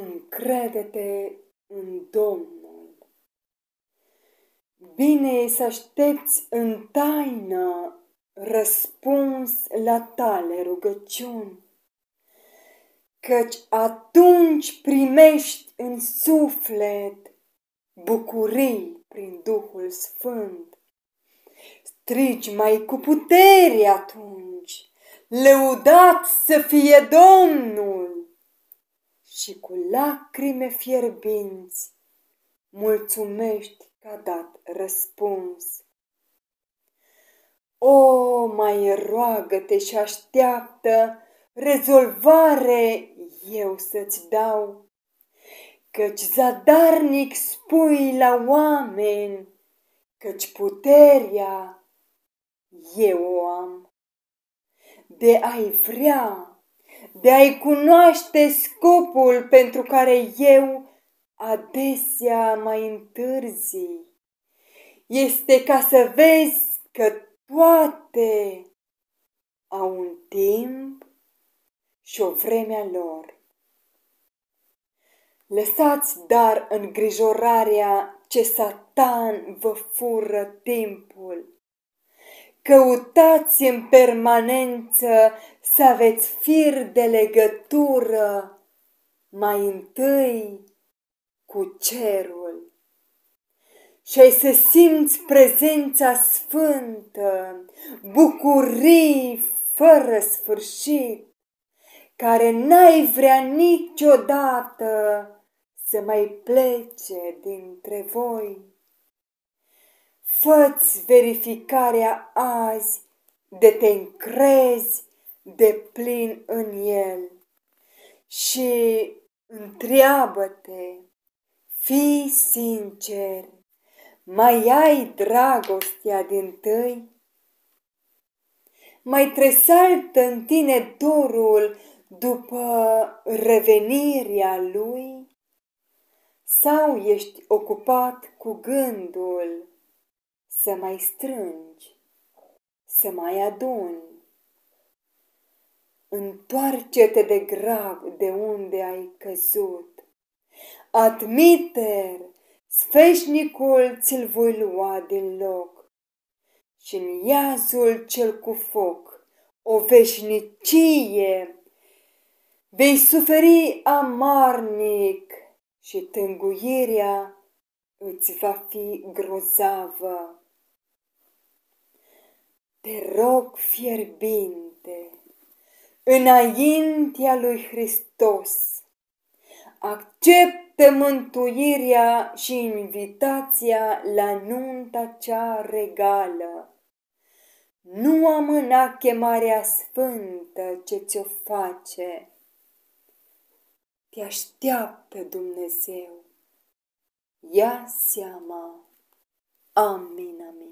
Încrede-te în Domnul. Bine e să aștepți în taină răspuns la tale rugăciuni, căci atunci primești în suflet bucurii prin Duhul Sfânt. Strigi mai cu putere atunci, lăudat să fie Domnul! Și cu lacrime fierbinți mulțumești că a dat răspuns. O, mai roagă-te și așteaptă rezolvare eu să-ți dau, căci zadarnic spui la oameni, căci puterea eu o am. De a-i vrea, de a-i cunoaște scopul pentru care eu adesea mai întârzi, este ca să vezi că toate au un timp și o vreme a lor. Lăsați dar îngrijorarea ce Satan vă fură timpul. Căutați în permanență să aveți fir de legătură mai întâi cu cerul și ai să simți prezența sfântă, bucurii fără sfârșit, care n-ai vrea niciodată să mai plece dintre voi. Fă-ți verificarea azi de te încrezi deplin în El și întreabă-te, fii sincer, mai ai dragostea dintâi? Mai tresaltă în tine dorul după revenirea Lui? Sau ești ocupat cu gândul să mai strângi, să mai aduni? Întoarce-te de grab de unde ai căzut. Admiter, sfeșnicul ți-l voi lua din loc și în iazul cel cu foc, o veșnicie, vei suferi amarnic și tânguirea îți va fi grozavă. Te rog fierbinte, înaintea lui Hristos, acceptă mântuirea și invitația la nunta cea regală. Nu amâna chemarea sfântă ce ți-o face. Te așteaptă Dumnezeu. Ia seama. Amin, amin.